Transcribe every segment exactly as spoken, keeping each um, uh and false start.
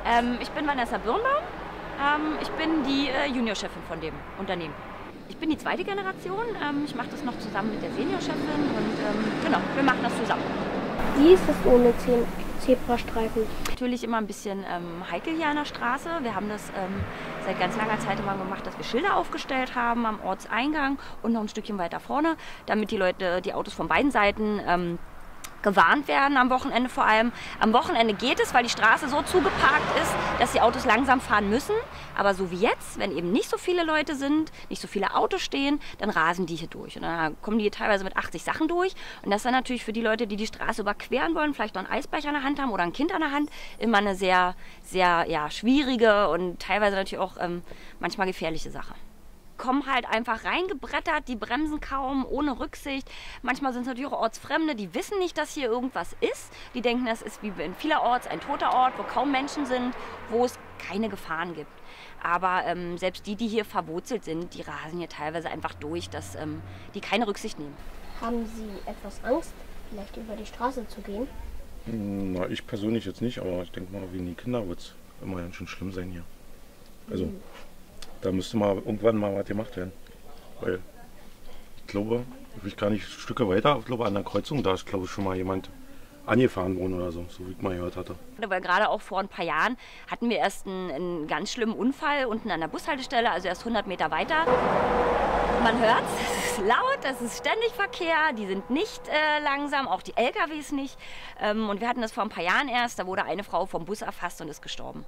Ähm, ich bin Vanessa Birnbaum. Ähm, ich bin die äh, Juniorchefin von dem Unternehmen. Ich bin die zweite Generation. Ähm, ich mache das noch zusammen mit der Seniorchefin und ähm, genau, wir machen das zusammen. Wie ist es ohne Ze Zebrastreifen? Natürlich immer ein bisschen ähm, heikel hier an der Straße. Wir haben das ähm, seit ganz langer Zeit immer gemacht, dass wir Schilder aufgestellt haben am Ortseingang und noch ein Stückchen weiter vorne, damit die Leute, die Autos von beiden Seiten ähm, gewarnt werden, am Wochenende vor allem. Am Wochenende geht es, weil die Straße so zugeparkt ist, dass die Autos langsam fahren müssen. Aber so wie jetzt, wenn eben nicht so viele Leute sind, nicht so viele Autos stehen, dann rasen die hier durch. Und dann kommen die hier teilweise mit achtzig Sachen durch. Und das ist dann natürlich für die Leute, die die Straße überqueren wollen, vielleicht noch einen Eisbecher in der Hand haben oder ein Kind an der Hand, immer eine sehr, sehr ja, schwierige und teilweise natürlich auch ähm, manchmal gefährliche Sache. Kommen halt einfach reingebrettert, die bremsen kaum, ohne Rücksicht. Manchmal sind es natürlich auch Ortsfremde, die wissen nicht, dass hier irgendwas ist. Die denken, das ist wie in vielerorts ein toter Ort, wo kaum Menschen sind, wo es keine Gefahren gibt. Aber ähm, selbst die, die hier verwurzelt sind, die rasen hier teilweise einfach durch, dass ähm, die keine Rücksicht nehmen. Haben Sie etwas Angst, vielleicht über die Straße zu gehen? Na, ich persönlich jetzt nicht, aber ich denke mal, wegen den Kindern wird es immer ganz schön schlimm sein hier. Also, mhm. Da müsste mal irgendwann mal was gemacht werden. Weil ich glaube, ich will gar nicht Stücke weiter, ich glaube an der Kreuzung, da ist glaube ich schon mal jemand angefahren worden oder so, so wie ich mal gehört hatte. Weil gerade auch vor ein paar Jahren hatten wir erst einen, einen ganz schlimmen Unfall unten an der Bushaltestelle, also erst hundert Meter weiter. Man hört es, es ist laut, es ist ständig Verkehr, die sind nicht äh, langsam, auch die L K Ws nicht. Ähm, und wir hatten das vor ein paar Jahren erst, da wurde eine Frau vom Bus erfasst und ist gestorben.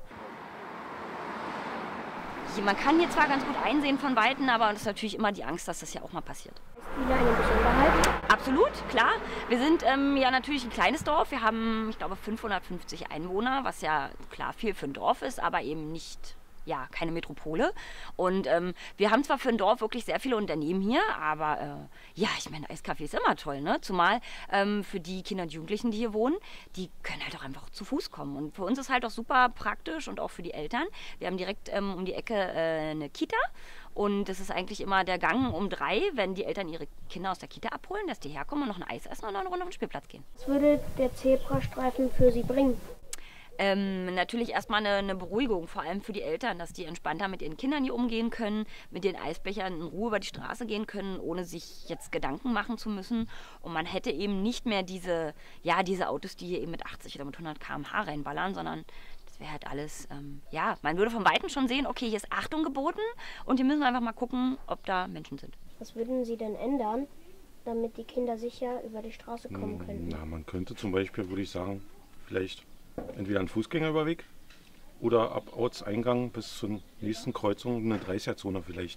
Man kann hier zwar ganz gut einsehen von Weitem, aber es ist natürlich immer die Angst, dass das ja auch mal passiert. Ist wieder eine Besonderheit? Absolut, klar. Wir sind ähm, ja natürlich ein kleines Dorf. Wir haben, ich glaube, fünfhundertfünfzig Einwohner, was ja klar viel für ein Dorf ist, aber eben nicht, ja, keine Metropole. Und ähm, wir haben zwar für ein Dorf wirklich sehr viele Unternehmen hier, aber äh, ja, ich meine, Eiskaffee ist immer toll, ne? Zumal ähm, für die Kinder und Jugendlichen, die hier wohnen, die können halt auch einfach zu Fuß kommen. Und für uns ist halt auch super praktisch und auch für die Eltern. Wir haben direkt ähm, um die Ecke äh, eine Kita. Und das ist eigentlich immer der Gang um drei, wenn die Eltern ihre Kinder aus der Kita abholen, dass die herkommen und noch ein Eis essen und noch eine Runde auf den Spielplatz gehen. Was würde der Zebrastreifen für Sie bringen? Ähm, natürlich erstmal eine, eine Beruhigung, vor allem für die Eltern, dass die entspannter mit ihren Kindern hier umgehen können, mit den Eisbechern in Ruhe über die Straße gehen können, ohne sich jetzt Gedanken machen zu müssen. Und man hätte eben nicht mehr diese, ja, diese Autos, die hier eben mit achtzig oder mit hundert Kilometer pro Stunde reinballern, sondern das wäre halt alles, ähm, ja, man würde von Weitem schon sehen, okay, hier ist Achtung geboten und hier müssen wir einfach mal gucken, ob da Menschen sind. Was würden Sie denn ändern, damit die Kinder sicher über die Straße kommen können? Na, man könnte zum Beispiel, würde ich sagen, vielleicht entweder einen Fußgängerüberweg oder ab Ortseingang bis zur nächsten Kreuzung eine dreißiger-Zone vielleicht.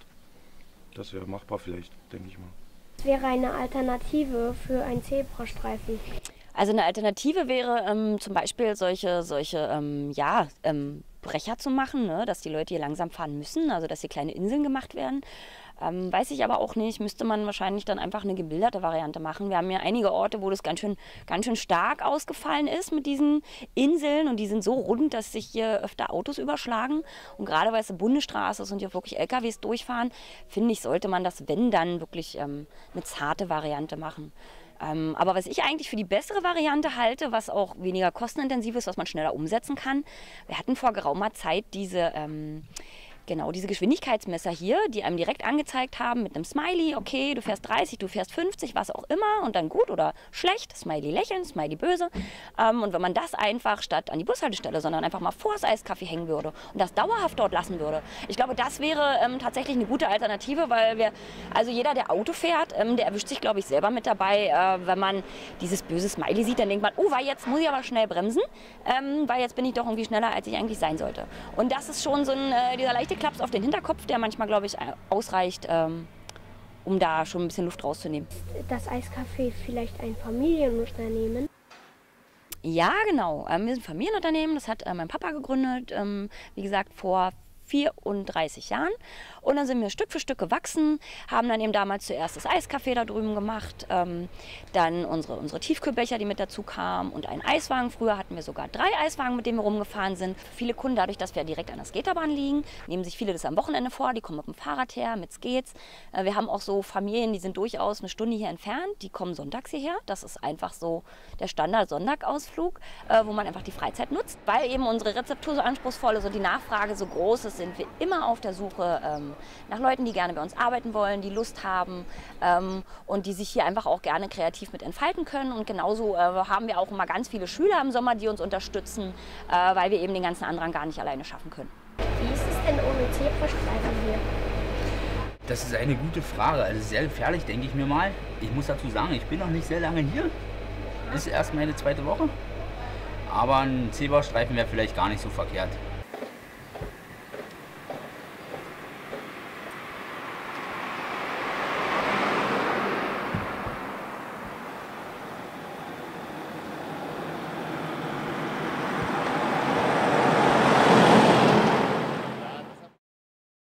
Das wäre machbar vielleicht, denke ich mal. Was wäre eine Alternative für einen Zebrastreifen? Also eine Alternative wäre ähm, zum Beispiel solche, solche ähm, ja, ähm, Brecher zu machen, ne? Dass die Leute hier langsam fahren müssen, also dass hier kleine Inseln gemacht werden. Ähm, weiß ich aber auch nicht, müsste man wahrscheinlich dann einfach eine gemilderte Variante machen. Wir haben ja einige Orte, wo das ganz schön, ganz schön stark ausgefallen ist mit diesen Inseln und die sind so rund, dass sich hier öfter Autos überschlagen. Und gerade weil es eine Bundesstraße ist und hier wirklich L K Ws durchfahren, finde ich, sollte man das, wenn dann, wirklich ähm, eine zarte Variante machen. Ähm, aber was ich eigentlich für die bessere Variante halte, was auch weniger kostenintensiv ist, was man schneller umsetzen kann, wir hatten vor geraumer Zeit diese... Ähm, Genau, diese Geschwindigkeitsmesser hier, die einem direkt angezeigt haben mit einem Smiley, okay, du fährst dreißig, du fährst fünfzig, was auch immer und dann gut oder schlecht, Smiley lächeln, Smiley böse. Ähm, und wenn man das einfach statt an die Bushaltestelle, sondern einfach mal vor das Eiskaffee hängen würde und das dauerhaft dort lassen würde, ich glaube, das wäre ähm, tatsächlich eine gute Alternative, weil wir, also jeder, der Auto fährt, ähm, der erwischt sich, glaube ich, selber mit dabei, äh, wenn man dieses böse Smiley sieht, dann denkt man, oh, weil jetzt muss ich aber schnell bremsen, ähm, weil jetzt bin ich doch irgendwie schneller, als ich eigentlich sein sollte. Und das ist schon so ein, äh, dieser leichte Klaps auf den Hinterkopf, der manchmal, glaube ich, ausreicht, ähm, um da schon ein bisschen Luft rauszunehmen. Ist das Eiskaffee vielleicht ein Familienunternehmen? Ja, genau. Ähm, wir sind ein Familienunternehmen, das hat äh, mein Papa gegründet, ähm, wie gesagt, vor vierunddreißig Jahren. Und dann sind wir Stück für Stück gewachsen, haben dann eben damals zuerst das Eiscafé da drüben gemacht, ähm, dann unsere, unsere Tiefkühlbecher, die mit dazu kamen und einen Eiswagen. Früher hatten wir sogar drei Eiswagen, mit denen wir rumgefahren sind. Viele Kunden, dadurch, dass wir direkt an der Skaterbahn liegen, nehmen sich viele das am Wochenende vor, die kommen mit dem Fahrrad her, mit Skates. Äh, wir haben auch so Familien, die sind durchaus eine Stunde hier entfernt, die kommen sonntags hierher. Das ist einfach so der Standard-Sonntagausflug, äh, wo man einfach die Freizeit nutzt. Weil eben unsere Rezeptur so anspruchsvoll ist und die Nachfrage so groß ist, sind wir immer auf der Suche ähm, nach Leuten, die gerne bei uns arbeiten wollen, die Lust haben ähm, und die sich hier einfach auch gerne kreativ mit entfalten können. Und genauso äh, haben wir auch immer ganz viele Schüler im Sommer, die uns unterstützen, äh, weil wir eben den ganzen Andrang gar nicht alleine schaffen können. Wie ist es denn ohne Zebrastreifen hier? Das ist eine gute Frage. Also sehr gefährlich, denke ich mir mal. Ich muss dazu sagen, ich bin noch nicht sehr lange hier. Das ist erst meine zweite Woche. Aber ein Zebrastreifen wäre vielleicht gar nicht so verkehrt.